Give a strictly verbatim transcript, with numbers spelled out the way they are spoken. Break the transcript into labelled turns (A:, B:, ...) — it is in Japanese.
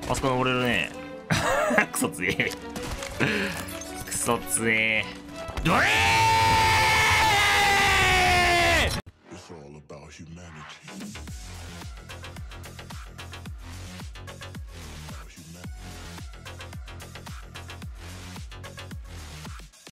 A: あそこ登れるね。クソ強え。クソ強え。どれー